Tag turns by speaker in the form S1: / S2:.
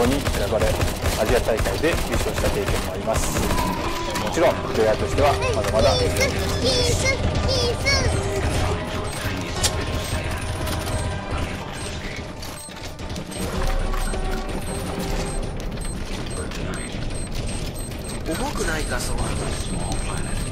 S1: 表に選ばれアジア大会で優勝した経験もあります。もちろんプレイヤーとしてはまだまだ
S2: 重くないか、そう。